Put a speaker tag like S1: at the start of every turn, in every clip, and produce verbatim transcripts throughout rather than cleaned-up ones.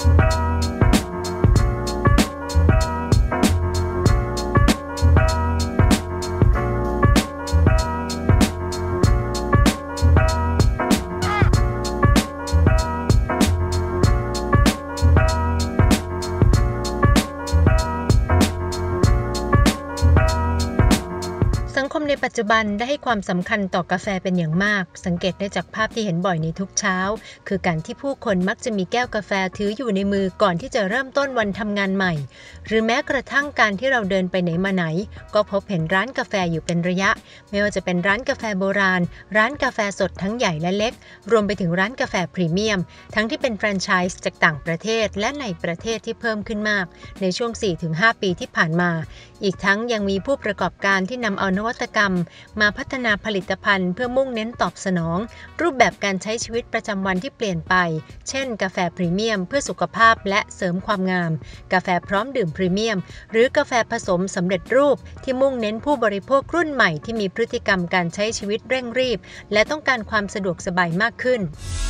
S1: สังคมในปัจจุบันได้ให้ความสำคัญต่อกาแฟเป็นอย่างมากสังเกตได้จากภาพที่เห็นบ่อยในทุกเช้าคือการที่ผู้คนมักจะมีแก้วกาแฟถืออยู่ในมือก่อนที่จะเริ่มต้นวันทำงานใหม่หรือแม้กระทั่งการที่เราเดินไปไหนมาไหนก็พบเห็นร้านกาแฟอยู่เป็นระยะไม่ว่าจะเป็นร้านกาแฟโบราณร้านกาแฟสดทั้งใหญ่และเล็กรวมไปถึงร้านกาแฟพรีเมียมทั้งที่เป็นแฟรนไชส์จากต่างประเทศและในประเทศที่เพิ่มขึ้นมากในช่วง สี่ถึงห้า ปีที่ผ่านมาอีกทั้งยังมีผู้ประกอบการที่นำเอานวัตกรรมมาพัฒนาผลิตภัณฑ์เพื่อมุ่งเน้นตอบสนองรูปแบบการใช้ชีวิตประจำวันที่เปลี่ยนไปเช่นกาแฟพรีเมียมเพื่อสุขภาพและเสริมความงามกาแฟพร้อมดื่มพรีเมียมหรือกาแฟผสมสำเร็จรูปที่มุ่งเน้นผู้บริโภครุ่นใหม่ที่มีพฤติกรรมการใช้ชีวิตเร่งรีบและต้องการความสะดวกสบายมากขึ้น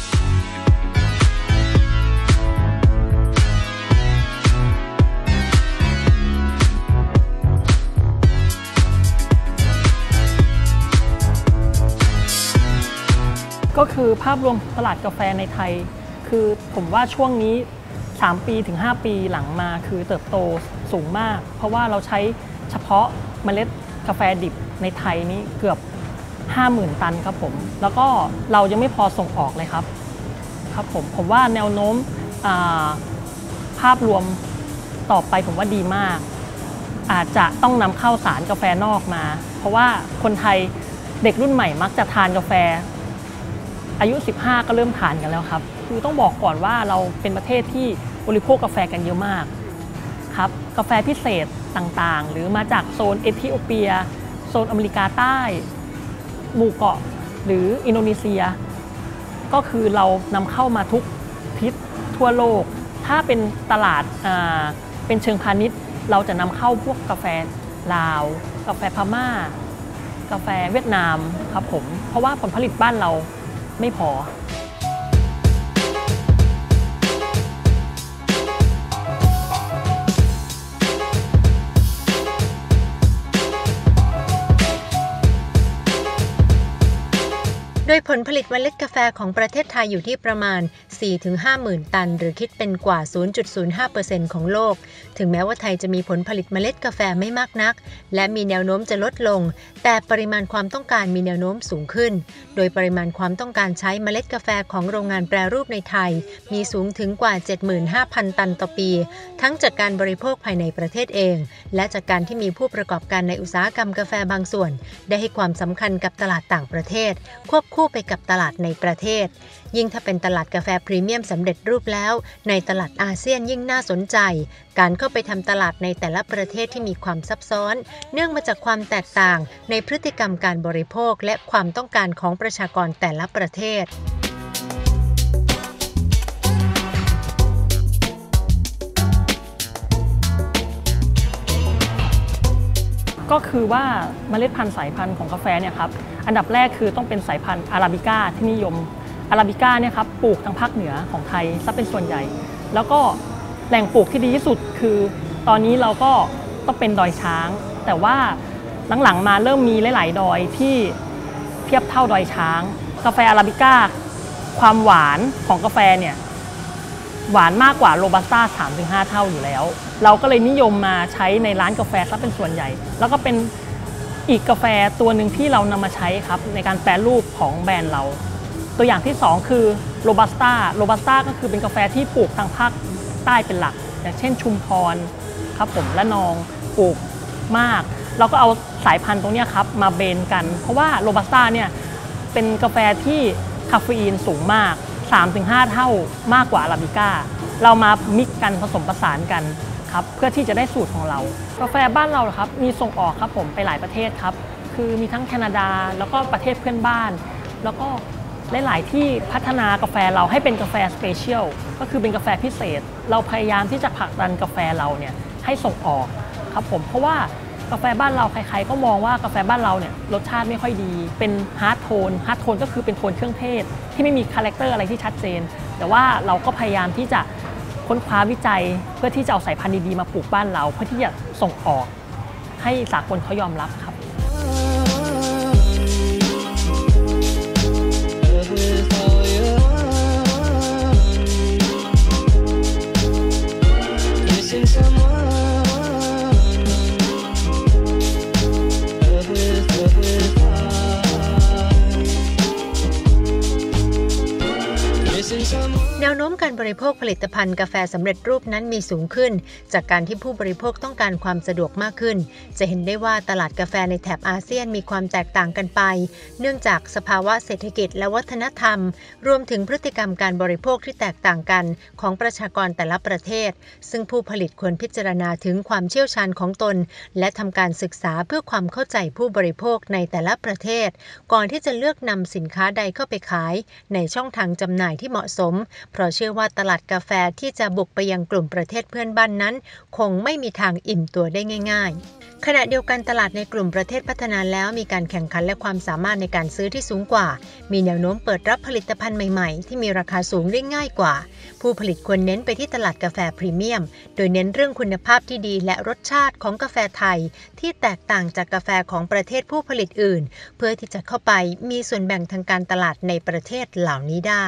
S2: ก็คือภาพรวมตลาดกาแฟในไทยคือผมว่าช่วงนี้สามปีถึงห้าปีหลังมาคือเติบโตสูงมากเพราะว่าเราใช้เฉพาะเมล็ดกาแฟดิบในไทยนี้เกือบ ห้าหมื่น ตันครับผมแล้วก็เรายังไม่พอส่งออกเลยครับครับผมผมว่าแนวโน้มภาพรวมต่อไปผมว่าดีมากอาจจะต้องนำเข้าสารกาแฟนอกมาเพราะว่าคนไทยเด็กรุ่นใหม่มักจะทานกาแฟอายุสิบห้าก็เริ่มทานกันแล้วครับคือต้องบอกก่อนว่าเราเป็นประเทศที่บริโภคกาแฟกันเยอะมากครับกาแฟพิเศษต่างๆหรือมาจากโซนเอธิโอเปียโซนอเมริกาใต้หมู่เกาะหรืออินโดนีเซียก็คือเรานำเข้ามาทุกทิศทั่วโลกถ้าเป็นตลาดเป็นเชิงพาณิชย์เราจะนำเข้าพวกกาแฟลาวกาแฟพม่ากาแฟเวียดนามครับผมเพราะว่าผลผลิตบ้านเราไม่พอ
S1: โดยผลผลิตเมล็ดกาแฟของประเทศไทยอยู่ที่ประมาณ สี่ถึงห้า หมื่น ตันหรือคิดเป็นกว่า ศูนย์จุดศูนย์ห้าเปอร์เซ็นต์ ของโลกถึงแม้ว่าไทยจะมีผลผลิตเมล็ดกาแฟไม่มากนักและมีแนวโน้มจะลดลงแต่ปริมาณความต้องการมีแนวโน้มสูงขึ้นโดยปริมาณความต้องการใช้เมล็ดกาแฟของโรงงานแปรรูปในไทยมีสูงถึงกว่า เจ็ดหมื่นห้าพัน ตันต่อปีทั้งจากการบริโภคภายในประเทศเองและจากการที่มีผู้ประกอบการในอุตสาหกรรมกาแฟบางส่วนได้ให้ความสำคัญกับตลาดต่างประเทศควบคู่ไปกับตลาดในประเทศยิ่งถ้าเป็นตลาดกาแฟพรีเมียมสำเร็จรูปแล้วในตลาดอาเซียนยิ่งน่าสนใจการเข้าไปทำตลาดในแต่ละประเทศที่มีความซับซ้อนเนื่องมาจากความแตกต่างในพฤติกรรมการบริโภคและความต้องการของประชากรแต่ละประเทศ
S2: ก็คือว่าเมล็ดพันธุ์สายพันธุ์ของกาแฟเนี่ยครับอันดับแรกคือต้องเป็นสายพันธุ์อาราบิก้าที่นิยมอาราบิก้าเนี่ยครับปลูกทางภาคเหนือของไทยซะเป็นส่วนใหญ่แล้วก็แหล่งปลูกที่ดีที่สุดคือตอนนี้เราก็ต้องเป็นดอยช้างแต่ว่าหลังๆมาเริ่มมีหลายๆดอยที่เทียบเท่าดอยช้างกาแฟอาราบิก้าความหวานของกาแฟเนี่ยหวานมากกว่าโรบัสต้า สามถึงห้า เท่าอยู่แล้วเราก็เลยนิยมมาใช้ในร้านกาแฟซะเป็นส่วนใหญ่แล้วก็เป็นอีกกาแฟตัวหนึ่งที่เรานำมาใช้ครับในการแปรรูปของแบรนด์เราตัวอย่างที่สองคือโรบัสต้าโรบัสต้าก็คือเป็นกาแฟที่ปลูกทางภาคใต้เป็นหลักอย่างเช่นชุมพรครับผมและนองปลูกมากเราก็เอาสายพันธุ์ตรงนี้ครับมาเบนกันเพราะว่าโรบัสต้าเนี่ยเป็นกาแฟที่คาเฟอีนสูงมาก สามถึงห้า เท่ามากกว่าอาราบิก้าเรามามิกกันผสมผสานกันครับเพื่อที่จะได้สูตรของเรากาแฟบ้านเราครับมีส่งออกครับผมไปหลายประเทศครับคือมีทั้งแคนาดาแล้วก็ประเทศเพื่อนบ้านแล้วก็หลายๆที่พัฒนากาแฟเราให้เป็นกาแฟสเปเชียลก็คือเป็นกาแฟพิเศษเราพยายามที่จะผลักดันกาแฟเราเนี่ยให้ส่งออกครับผมเพราะว่ากาแฟบ้านเราใครๆก็มองว่ากาแฟบ้านเราเนี่ยรสชาติไม่ค่อยดีเป็นฮาร์ดโทนฮาร์ดโทนก็คือเป็นโทนเครื่องเทศที่ไม่มีคาแรคเตอร์อะไรที่ชัดเจนแต่ว่าเราก็พยายามที่จะคค้นคว้าวิจัยเพื่อที่จะเอาสายพันธุ์ดีๆมาปลูกบ้านเราเพื่อที่จะส่งออกให้สากลเขายอมรับครับ
S1: แนวโน้มการบริโภคผลิตภัณฑ์กาแฟสำเร็จรูปนั้นมีสูงขึ้นจากการที่ผู้บริโภคต้องการความสะดวกมากขึ้นจะเห็นได้ว่าตลาดกาแฟในแถบอาเซียนมีความแตกต่างกันไปเนื่องจากสภาวะเศรษฐกิจและวัฒนธรรมรวมถึงพฤติกรรมการบริโภคที่แตกต่างกันของประชากรแต่ละประเทศซึ่งผู้ผลิตควรพิจารณาถึงความเชี่ยวชาญของตนและทำการศึกษาเพื่อความเข้าใจผู้บริโภคในแต่ละประเทศก่อนที่จะเลือกนำสินค้าใดเข้าไปขายในช่องทางจำหน่ายที่เหมาะสมเพราะเชื่อว่าตลาดกาแฟที่จะบุกไปยังกลุ่มประเทศเพื่อนบ้านนั้นคงไม่มีทางอิ่มตัวได้ง่ายๆขณะเดียวกันตลาดในกลุ่มประเทศพัฒนาแล้วมีการแข่งขันและความสามารถในการซื้อที่สูงกว่ามีแนวโน้มเปิดรับผลิตภัณฑ์ใหม่ๆที่มีราคาสูงได้ง่ายกว่าผู้ผลิตควรเน้นไปที่ตลาดกาแฟพรีเมียมโดยเน้นเรื่องคุณภาพที่ดีและรสชาติของกาแฟไทยที่แตกต่างจากกาแฟของประเทศผู้ผลิตอื่นเพื่อที่จะเข้าไปมีส่วนแบ่งทางการตลาดในประเทศเหล่านี้ได้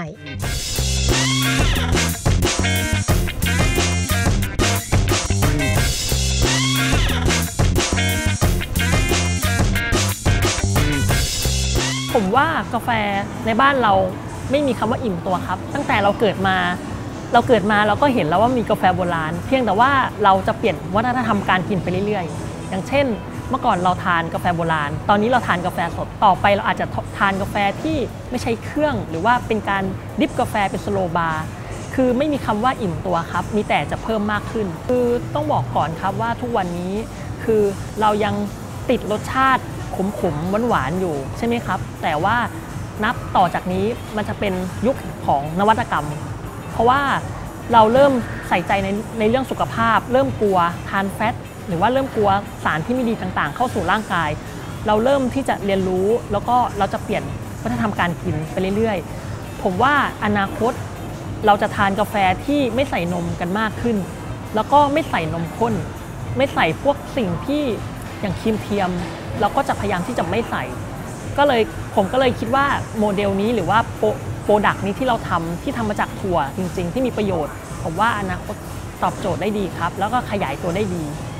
S2: ผมว่ากาแฟในบ้านเราไม่มีคำว่าอิ่มตัวครับตั้งแต่เราเกิดมาเราเกิดมาเราก็เห็นแล้วว่ามีกาแฟโบราณเพียงแต่ว่าเราจะเปลี่ยนวัฒนธรรมการกินไปเรื่อยๆอย่างเช่นเมื่อก่อนเราทานกาแฟโบราณตอนนี้เราทานกาแฟสดต่อไปเราอาจจะทานกาแฟที่ไม่ใช่เครื่องหรือว่าเป็นการดริปกาแฟเป็นสโลบาร์คือไม่มีคำว่าอิ่มตัวครับมีแต่จะเพิ่มมากขึ้นคือต้องบอกก่อนครับว่าทุกวันนี้คือเรายังติดรสชาติขมๆหวานๆอยู่ใช่ไหมครับแต่ว่านับต่อจากนี้มันจะเป็นยุคของนวัตกรรมเพราะว่าเราเริ่มใส่ใจในในเรื่องสุขภาพเริ่มกลัวทานแฟตหรือว่าเริ่มกลัวสารที่ไม่ดีต่างๆเข้าสู่ร่างกายเราเริ่มที่จะเรียนรู้แล้วก็เราจะเปลี่ยนวัฒนธรรมการกินไปเรื่อยๆผมว่าอนาคตเราจะทานกาแฟที่ไม่ใส่นมกันมากขึ้นแล้วก็ไม่ใส่นมข้นไม่ใส่พวกสิ่งที่อย่างครีมเทียมเราก็จะพยายามที่จะไม่ใส่ก็เลยผมก็เลยคิดว่าโมเดลนี้หรือว่าโปรดักต์นี้ที่เราทำที่ทำมาจากถั่วจริงๆที่มีประโยชน์ผมว่าอนาคตตอบโจทย์ได้ดีครับแล้วก็ขยายตัวได้ดี